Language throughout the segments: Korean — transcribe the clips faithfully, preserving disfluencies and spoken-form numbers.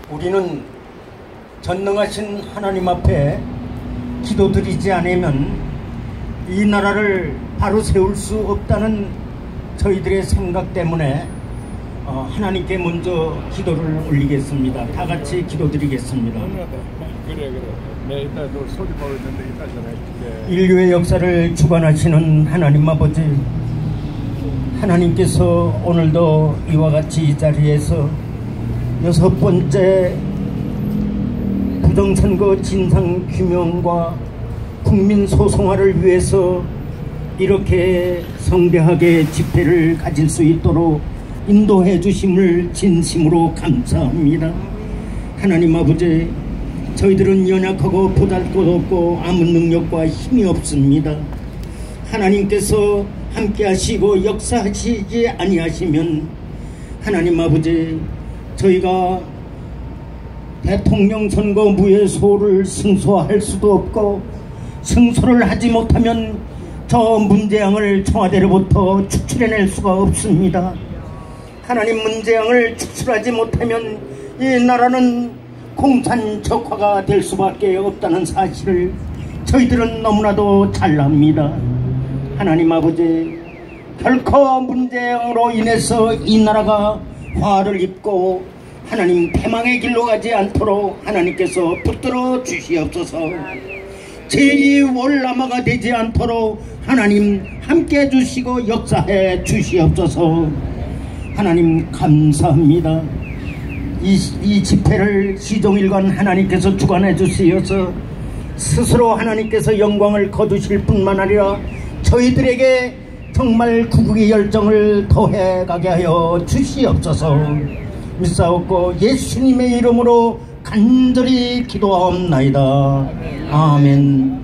우리는 전능하신 하나님 앞에 기도드리지 않으면 이 나라를 바로 세울 수 없다는 저희들의 생각 때문에 어, 하나님께 먼저 기도를 올리겠습니다. 다 같이 기도드리겠습니다. 그래 그래. 네, 이따 또 소리 먹을 텐데 이따 전화할게. 인류의 역사를 주관하시는 하나님 아버지, 하나님께서 오늘도 이와 같이 이 자리에서 여섯 번째 부정선거 진상규명과 국민소송화를 위해서 이렇게 성대하게 집회를 가질 수 있도록 인도해 주심을 진심으로 감사합니다. 하나님 아버지, 저희들은 연약하고 보잘것없고 아무 능력과 힘이 없습니다. 하나님께서 함께 하시고 역사하시지 아니하시면 하나님 아버지, 저희가 대통령 선거 무효소를 승소할 수도 없고, 승소를 하지 못하면 저 문재양을 청와대로부터 추출해낼 수가 없습니다. 하나님, 문재양을 추출하지 못하면 이 나라는 공산적화가 될 수밖에 없다는 사실을 저희들은 너무나도 잘 압니다. 하나님 아버지, 결코 문재양으로 인해서 이 나라가 화를 입고 하나님 패망의 길로 가지 않도록 하나님께서 붙들어 주시옵소서. 제이 월남아가 되지 않도록 하나님 함께 해주시고 역사해 주시옵소서. 하나님 감사합니다. 이, 이 집회를 시종일관 하나님께서 주관해 주시어서 스스로 하나님께서 영광을 거두실 뿐만 아니라 저희들에게 정말 구국의 열정을 더해가게 하여 주시옵소서. 믿사옵고 예수님의 이름으로 간절히 기도하옵나이다. 아멘.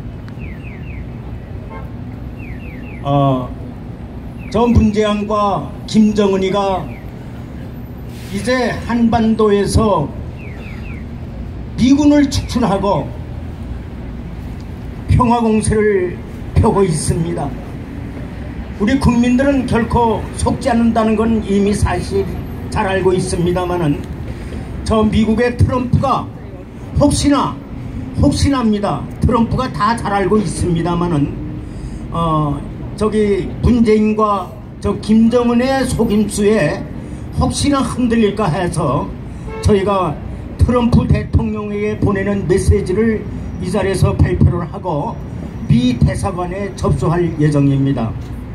어, 저 문재양과 김정은이가 이제 한반도에서 미군을 축출하고 평화공세를 펴고 있습니다. 우리 국민들은 결코 속지 않는다는 건 이미 사실 잘 알고 있습니다만은, 저 미국의 트럼프가 혹시나 혹시나입니다. 트럼프가 다 잘 알고 있습니다만은 어 저기 문재인과 저 김정은의 속임수에 혹시나 흔들릴까 해서 저희가 트럼프 대통령에게 보내는 메시지를 이 자리에서 발표를 하고 미 대사관에 접수할 예정입니다.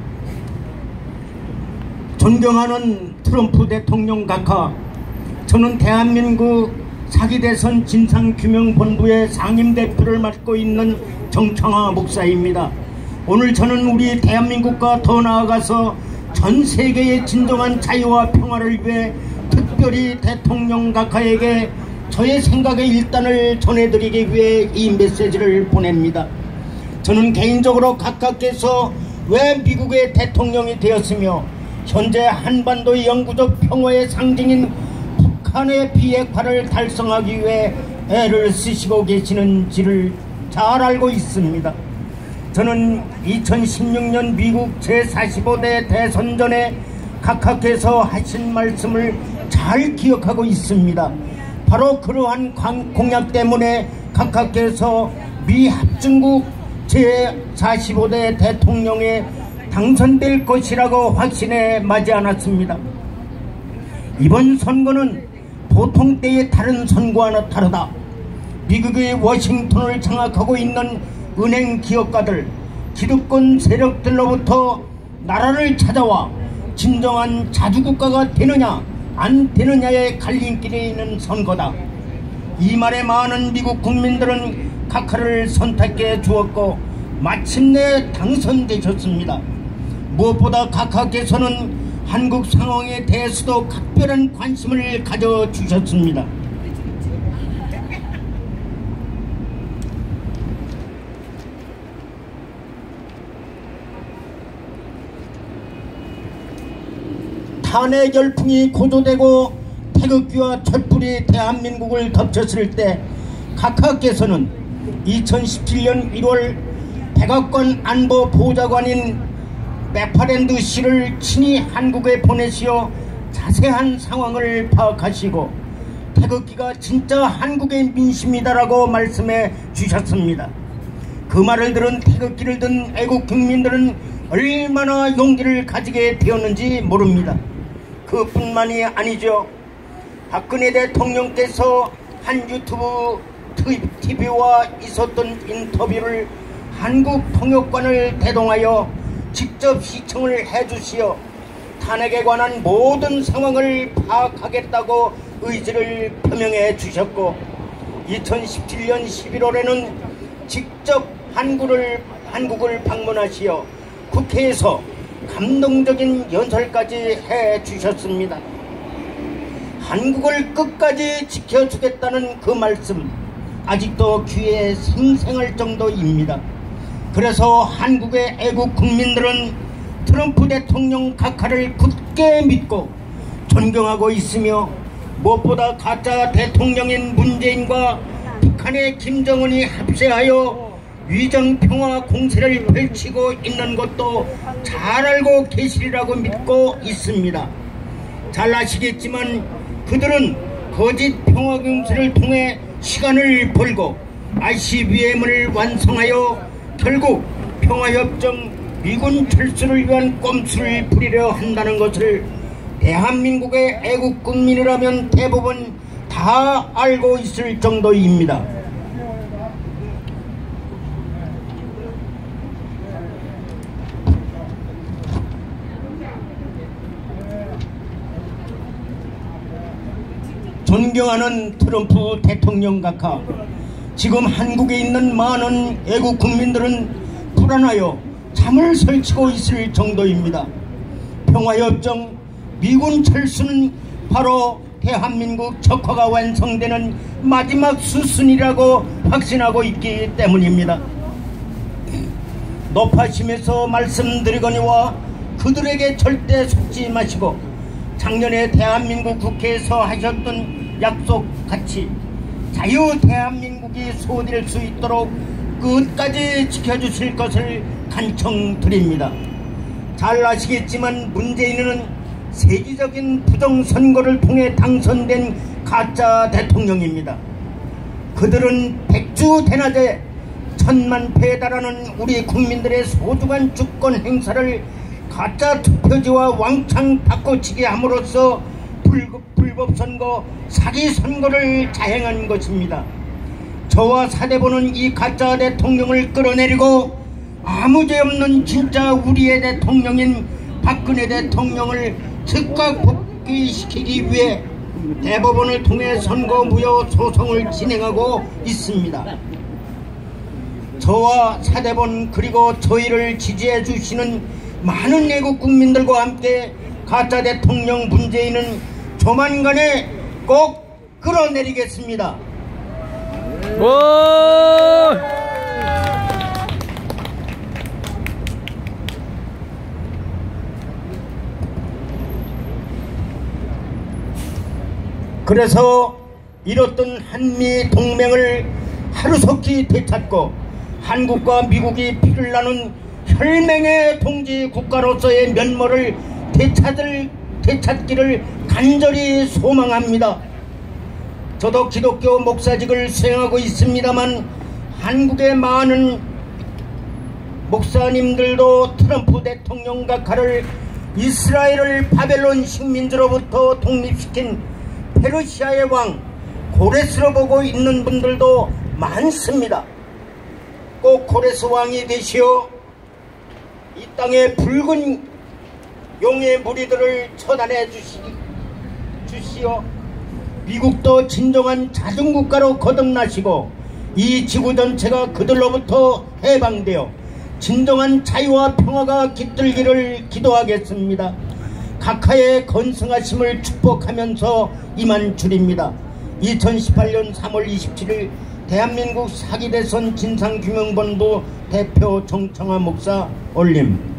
존경하는 트럼프 대통령 각하, 저는 대한민국 사기대선 진상규명본부의 상임대표를 맡고 있는 정창화 목사입니다. 오늘 저는 우리 대한민국과 더 나아가서 전 세계의 진정한 자유와 평화를 위해 특별히 대통령 각하에게 저의 생각의 일단을 전해드리기 위해 이 메시지를 보냅니다. 저는 개인적으로 각하께서 왜 미국의 대통령이 되었으며 현재 한반도의 영구적 평화의 상징인 북한의 비핵화를 달성하기 위해 애를 쓰시고 계시는지를 잘 알고 있습니다. 저는 이천십육 년 미국 제사십오 대 대선 전에 각하께서 하신 말씀을 잘 기억하고 있습니다. 바로 그러한 공약 때문에 각하께서 미 합중국 제사십오 대 대통령에 당선될 것이라고 확신해 마지 않았습니다. 이번 선거는 보통 때의 다른 선거와는 다르다. 미국의 워싱턴을 장악하고 있는 은행 기업가들, 기득권 세력들로부터 나라를 찾아와 진정한 자주국가가 되느냐 안 되느냐의 갈림길에 있는 선거다. 이 말에 많은 미국 국민들은 각하를 선택해 주었고 마침내 당선되셨습니다. 무엇보다 각하께서는 한국 상황에 대해서도 각별한 관심을 가져주셨습니다. 탄핵 열풍이 고조되고 태극기와 촛불이 대한민국을 덮쳤을 때 각하께서는 이천십칠 년 일월 백악관 안보보좌관인 맥파랜드 씨를 친히 한국에 보내시어 자세한 상황을 파악하시고 태극기가 진짜 한국의 민심이다라고 말씀해 주셨습니다. 그 말을 들은 태극기를 든 애국 국민들은 얼마나 용기를 가지게 되었는지 모릅니다. 그뿐만이 아니죠. 박근혜 대통령께서 한 유튜브 티비와 있었던 인터뷰를 한국통역관을 대동하여 직접 시청을 해주시어 탄핵에 관한 모든 상황을 파악하겠다고 의지를 표명해 주셨고, 이천십칠 년 십일월에는 직접 한국을, 한국을 방문하시어 국회에서 감동적인 연설까지 해 주셨습니다. 한국을 끝까지 지켜주겠다는 그 말씀 아직도 귀에 생생할 정도입니다. 그래서 한국의 애국 국민들은 트럼프 대통령 각하를 굳게 믿고 존경하고 있으며, 무엇보다 가짜 대통령인 문재인과 북한의 김정은이 합세하여 위정평화 공세를 펼치고 있는 것도 잘 알고 계시리라고 믿고 있습니다. 잘 아시겠지만 그들은 거짓 평화 공세를 통해 시간을 벌고 아이씨비엠을 완성하여 결국 평화협정 미군 철수를 위한 꼼수를 부리려 한다는 것을 대한민국의 애국 국민이라면 대부분 다 알고 있을 정도입니다. 존경하는 트럼프 대통령 각하, 지금 한국에 있는 많은 애국 국민들은 불안하여 잠을 설치고 있을 정도입니다. 평화협정 미군 철수는 바로 대한민국 적화가 완성되는 마지막 수순이라고 확신하고 있기 때문입니다. 높아심에서 말씀드리거니와 그들에게 절대 속지 마시고 작년에 대한민국 국회에서 하셨던 약속같이 자유 대한민국이 소화될 수 있도록 끝까지 지켜주실 것을 간청드립니다. 잘 아시겠지만 문재인은 세계적인 부정선거를 통해 당선된 가짜 대통령입니다. 그들은 백주대낮에 천만패에 달하는 우리 국민들의 소중한 주권 행사를 가짜 투표지와 왕창 바꿔치기 함으로써 불법, 불법 선거, 사기 선거를 자행한 것입니다. 저와 사대부는 이 가짜 대통령을 끌어내리고 아무 죄 없는 진짜 우리의 대통령인 박근혜 대통령을 즉각 복귀시키기 위해 대법원을 통해 선거무효 소송을 진행하고 있습니다. 저와 사대본 그리고 저희를 지지해 주시는 많은 애국 국민들과 함께 가짜 대통령 문재인은 조만간에 꼭 끌어내리겠습니다. 그래서 이뤘던 한미 동맹을 하루속히 되찾고 한국과 미국이 피를 나눈 혈맹의 동지 국가로서의 면모를 되찾을, 되찾기를 간절히 소망합니다. 저도 기독교 목사직을 수행하고 있습니다만 한국의 많은 목사님들도 트럼프 대통령 각하를 이스라엘을 바벨론 식민지로부터 독립시킨 페르시아의 왕 고레스로 보고 있는 분들도 많습니다. 꼭 고레스 왕이 되시어 이 땅의 붉은 용의 무리들을 처단해 주시, 주시어 미국도 진정한 자중국가로 거듭나시고 이 지구 전체가 그들로부터 해방되어 진정한 자유와 평화가 깃들기를 기도하겠습니다. 각하의 건승하심을 축복하면서 이만 줄입니다. 이천십팔 년 삼월 이십칠일 대한민국 사기대선 진상규명본부 대표 정청화 목사 올림.